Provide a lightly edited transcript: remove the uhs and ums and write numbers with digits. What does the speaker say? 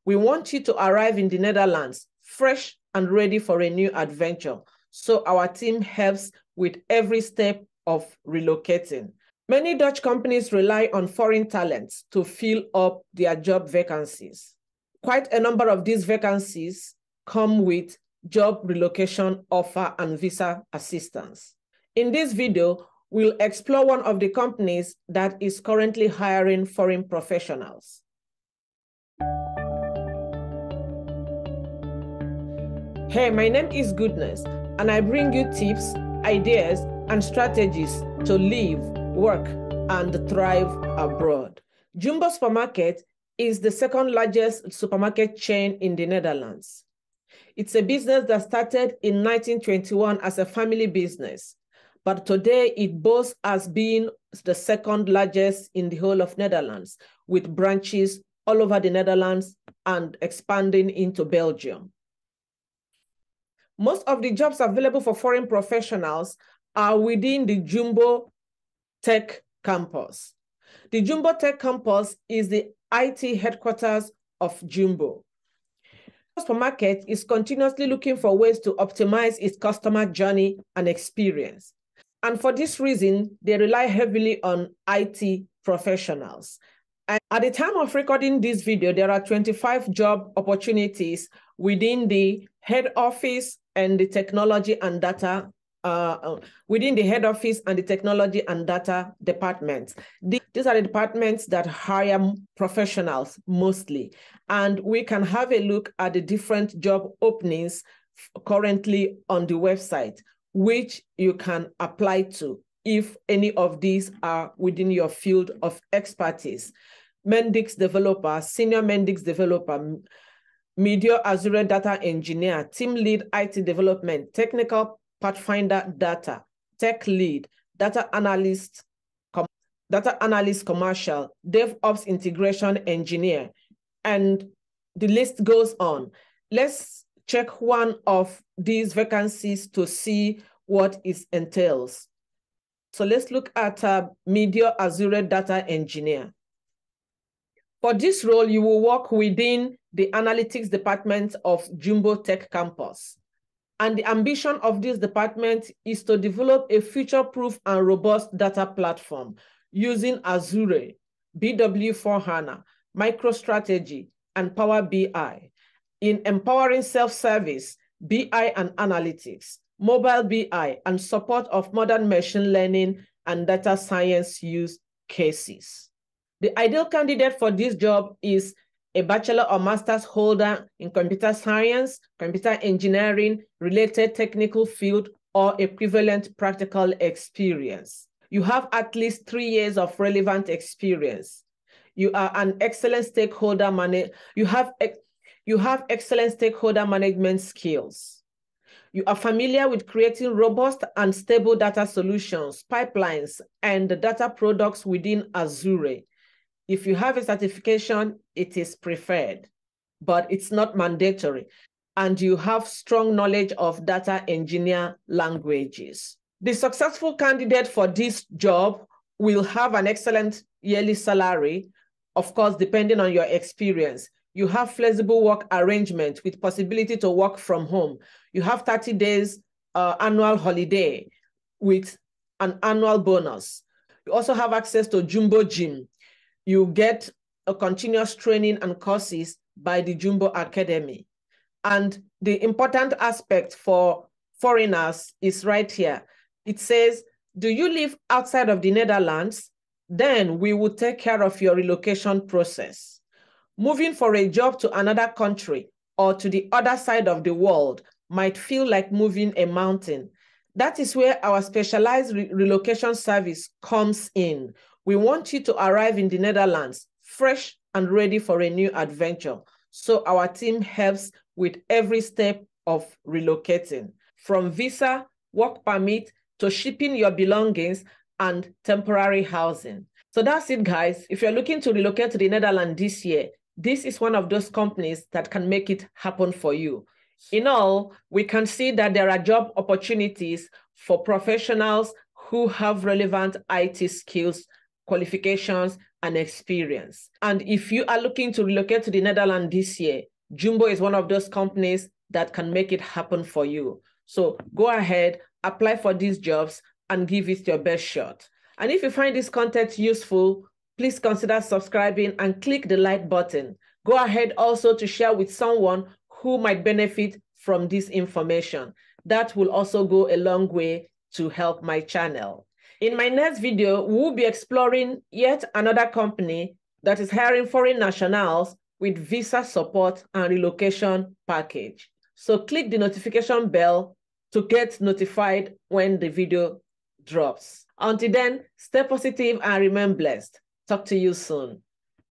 We want you to arrive in the Netherlands fresh and ready for a new adventure. So our team helps with every step of relocating. Many Dutch companies rely on foreign talents to fill up their job vacancies. Quite a number of these vacancies come with job relocation offer and visa assistance. In this video, we'll explore one of the companies that is currently hiring foreign professionals. Hey, my name is Goodness, and I bring you tips, ideas, and strategies to live, work, and thrive abroad. Jumbo Supermarket is the second largest supermarket chain in the Netherlands. It's a business that started in 1921 as a family business, but today it boasts as being the second largest in the whole of Netherlands, with branches all over the Netherlands and expanding into Belgium. Most of the jobs available for foreign professionals are within the Jumbo Tech Campus. The Jumbo Tech Campus is the IT headquarters of Jumbo. The supermarket is continuously looking for ways to optimize its customer journey and experience. And for this reason, they rely heavily on IT professionals. And at the time of recording this video, there are 25 job opportunities within the head office and the technology and data within the head office and the technology and data departments. These are the departments that hire professionals mostly. And we can have a look at the different job openings currently on the website, which you can apply to if any of these are within your field of expertise. Mendix developer, senior Mendix developer, Media Azure data engineer, team lead IT development, technical Pathfinder data, tech lead, data analyst commercial, DevOps integration engineer, and the list goes on. Let's check one of these vacancies to see what it entails. So let's look at Media Azure data engineer. For this role, you will work within the analytics department of Jumbo Tech Campus. And the ambition of this department is to develop a future-proof and robust data platform using Azure, BW4HANA, MicroStrategy, and Power BI in empowering self-service, BI and analytics, mobile BI, and support of modern machine learning and data science use cases. The ideal candidate for this job is a bachelor or master's holder in computer science, computer engineering, related technical field, or equivalent practical experience. You have at least 3 years of relevant experience. You are an excellent stakeholder manager. You have excellent stakeholder management skills. You are familiar with creating robust and stable data solutions, pipelines, and data products within Azure. If you have a certification, it is preferred, but it's not mandatory. And you have strong knowledge of data engineer languages. The successful candidate for this job will have an excellent yearly salary, of course, depending on your experience. You have flexible work arrangement with possibility to work from home. You have 30 days annual holiday with an annual bonus. You also have access to Jumbo Gym. You get a continuous training and courses by the Jumbo Academy. And the important aspect for foreigners is right here. It says, do you live outside of the Netherlands? Then we will take care of your relocation process. Moving for a job to another country or to the other side of the world might feel like moving a mountain. That is where our specialized relocation service comes in. We want you to arrive in the Netherlands fresh and ready for a new adventure. So our team helps with every step of relocating, from visa, work permit, to shipping your belongings and temporary housing. So that's it, guys. If you're looking to relocate to the Netherlands this year, this is one of those companies that can make it happen for you. In all, we can see that there are job opportunities for professionals who have relevant IT skills, qualifications, and experience. And if you are looking to relocate to the Netherlands this year, Jumbo is one of those companies that can make it happen for you. So go ahead, apply for these jobs, and give it your best shot. And if you find this content useful, please consider subscribing and click the like button. Go ahead also to share with someone who might benefit from this information. That will also go a long way to help my channel. In my next video, we'll be exploring yet another company that is hiring foreign nationals with visa support and relocation package. So click the notification bell to get notified when the video drops. Until then, stay positive and remain blessed. Talk to you soon.